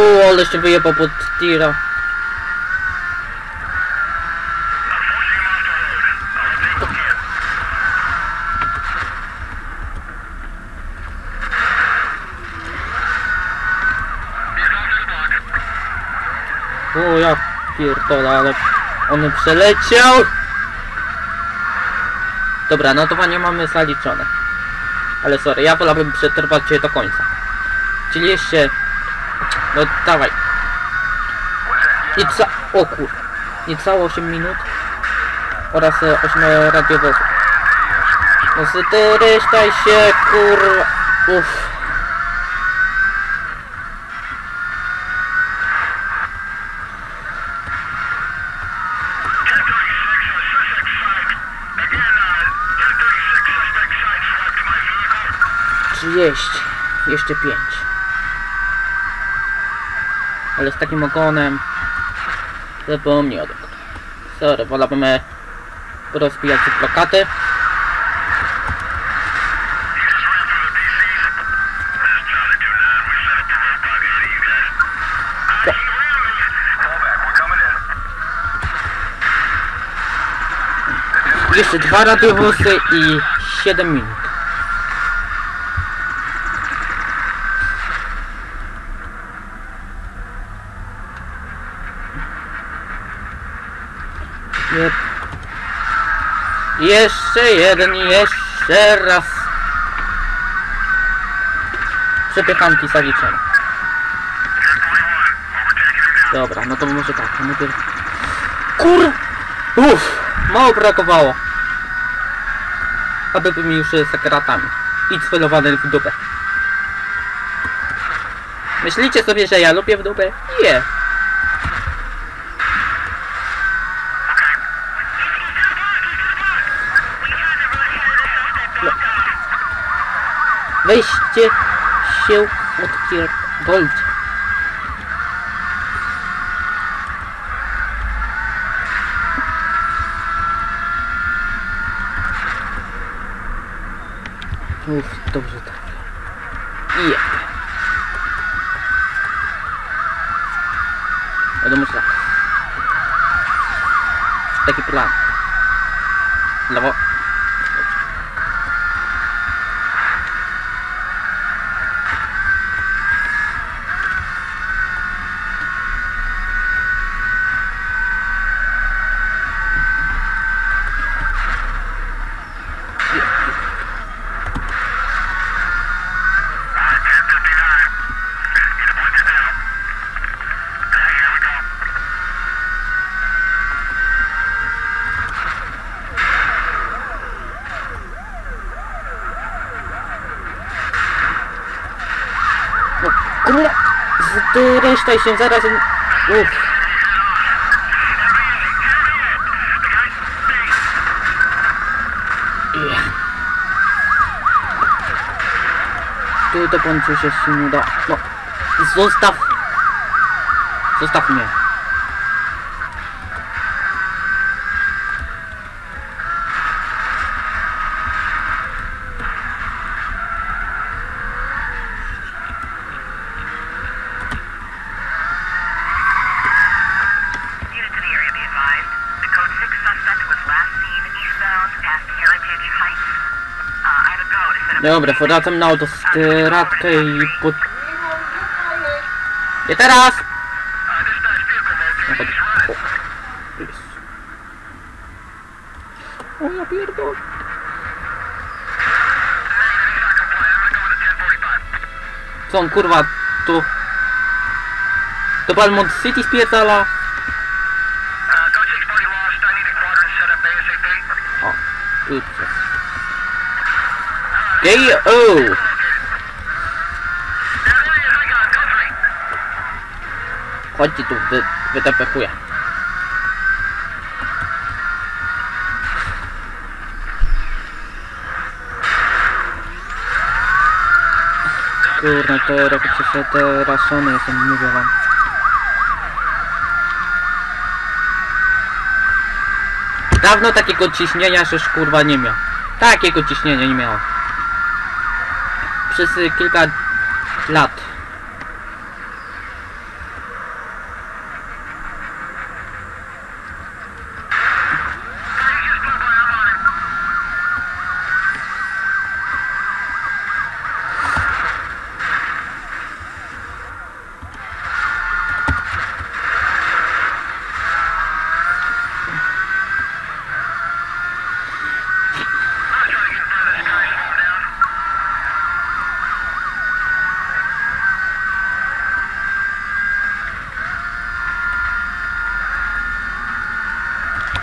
Ale się wyjebał pod tira. O ja pierdolę, ale on przeleciał. Dobra, notowanie mamy zaliczone. Ale sorry, ja wolałbym przetrwać do końca. Czyli jeszcze... No dawaj. O kur... Niecałe 8 minut. Oraz 8 radiowozów. No zresztaj się kurwa... Uff. Jeszcze 5. Ale z takim ogonem zapomnij o tym. Sorry, wolałbym porozbijać te plakaty. Jeszcze 2 radiowozy i 7 minut. Jeszcze jeden, jeszcze raz. Przepychanki zaliczone. Dobra, no to może tak. Kur... Uff, mało brakowało. Aby był mi już z kratami. I celowany w dupę. Myślicie sobie, że ja lubię w dupę? Nie. Weźcie się odpierdolcie. Uff, dobrze tak. Jep. Wiadomo, tak. Taki plan. Lewo. Kurwa, zresztaj się zaraz... Uff. Tu to połączył się nie da... No, zostaw! Zostaw mnie. Dobra, wracam na autostradkę i pod... Nie teraz! O ja pierdolę. Co on kurwa tu... To Balmont City spierdala? O, ups. K.O. Chodźcie tu, wytapechuję. Kurna, to robię przez te raszony, jestem, mówię wam. Dawno takiego ciśnienia już kurwa nie miał. Takiego ciśnienia nie miał. Przez kilka lat.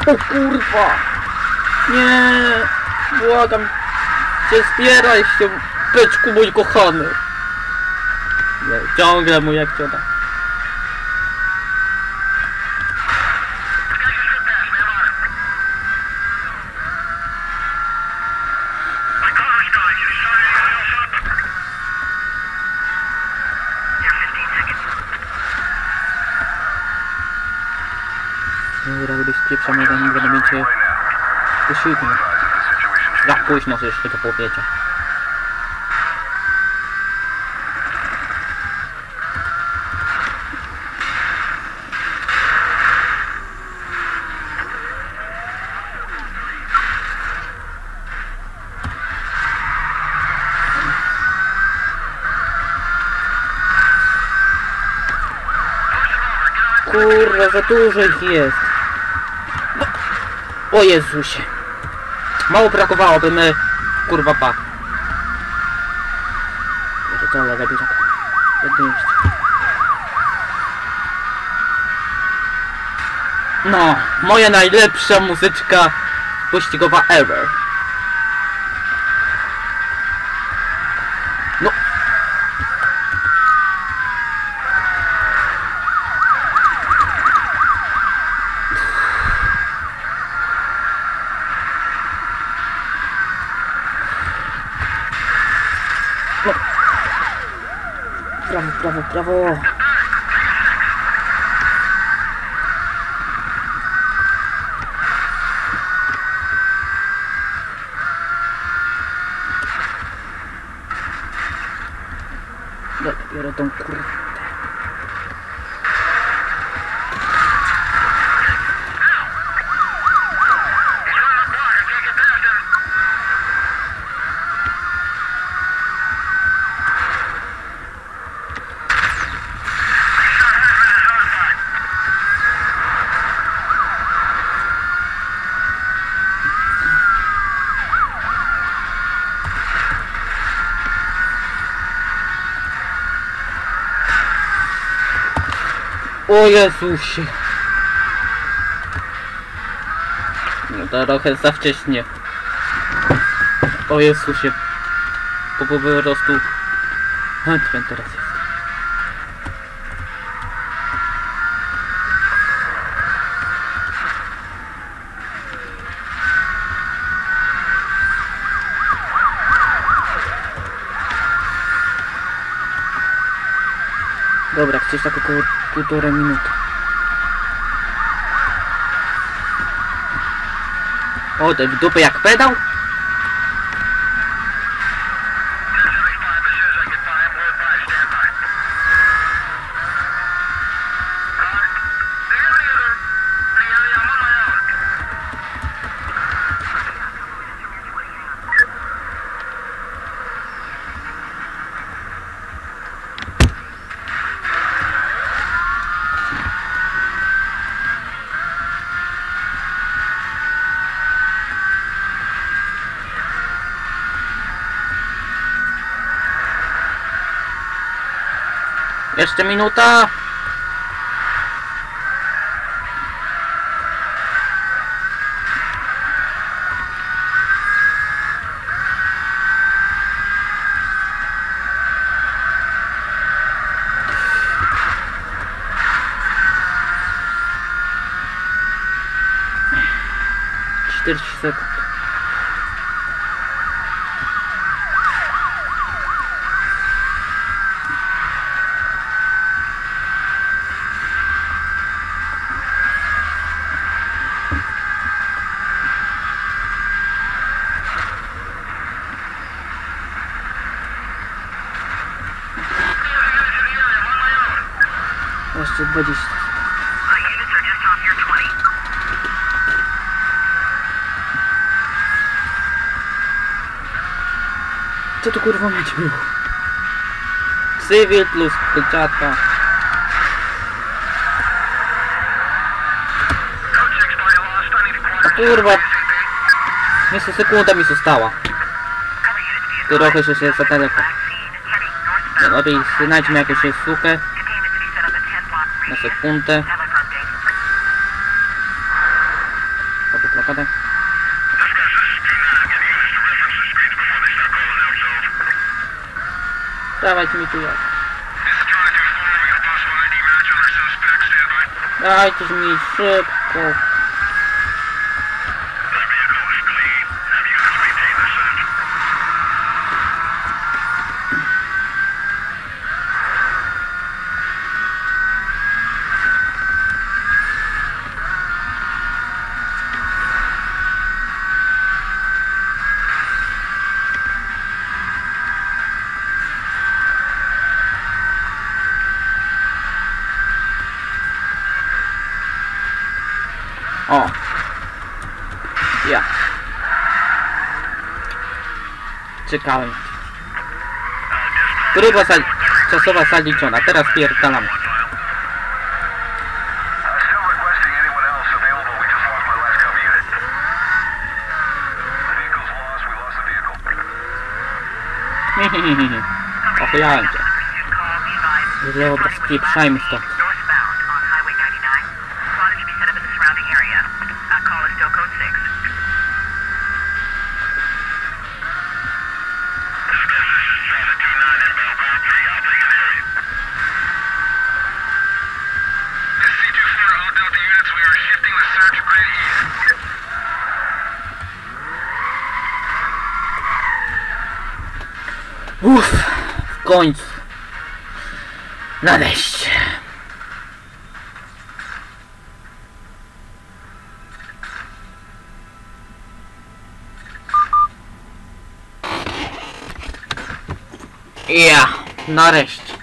O kurwa! Nie! Błagam cię, zbieraj się, byczku mój kochany! Nie, ciągle mu jak ciota. Dobra, gdybyś spieprzał, nie będę mieć wysiłku. Jak późno sobie jeszcze to powiecie. Kurwa, za dużo ich jest. No. O Jezusie. Mało brakowało, by my... Kurwa pa. Może to lepiej tak. Podnieść. No, moja najlepsza muzyczka pościgowa ever. No. No. Brawo, brawo, brawo. Biorę tą kurwę. O Jezusie. No to trochę za wcześnie. O Jezusie. Po prostu... Chętnie teraz jest. Dobra, chcesz tak około 1,5 minuty. O, to w dupę jak pedał? Jeszcze minuta. Sekund. Jeszcze 20. Co to kurwa mieć było? Cywil plus pieczata. A kurwa. Jeszcze sekunda mi została. Trochę się za daleko. No lepiej znajdźmy jakąś sukę. Na sekundę. Robię blokadę. Dawajcie mi tu jak. Dajcie mi szybko. O! Ja. Czekałem. Próba czasowa zaliczona. Teraz pierdalamy. Ochujałem cię. Dobra, spieprzajmy stąd. Uff, w końcu. Nareszcie. Ja, nareszcie.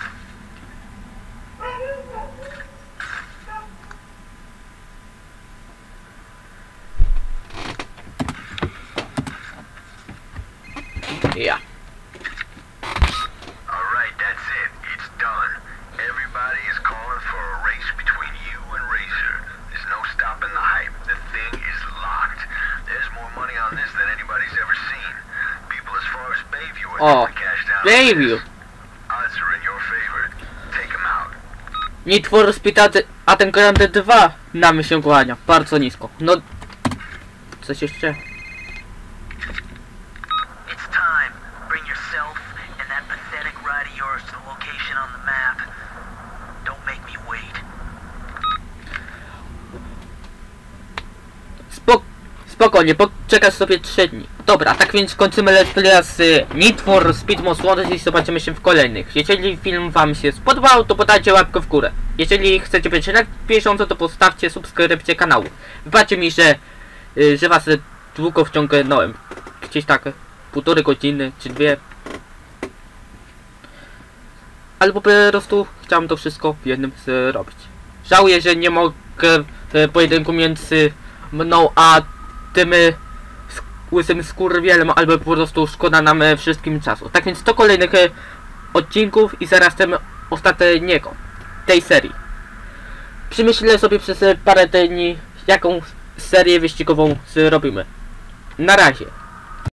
Ja. O, Bayview. Need for Speed Underground 2 nam się kłania, bardzo nisko. No, coś jeszcze? Spokojnie, poczekasz sobie 3 dni. Dobra, tak więc kończymy let's play z Need for Speed Most Wanted i zobaczymy się w kolejnych. Jeżeli film wam się spodobał, to podajcie łapkę w górę. Jeżeli chcecie być na bieżąco, to postawcie subskrypcję kanału. Wybaczcie mi, że was długo wciągnąłem. Gdzieś tak 1,5 godziny czy 2. Albo po prostu chciałem to wszystko w jednym zrobić. Żałuję, że nie mogę pojedynku między mną a tym łysym skurwielem, albo po prostu szkoda nam wszystkim czasu. Tak więc do kolejnych odcinków i zaraz tym ostatniego tej serii. Przemyślę sobie przez parę dni, jaką serię wyścigową zrobimy. Na razie.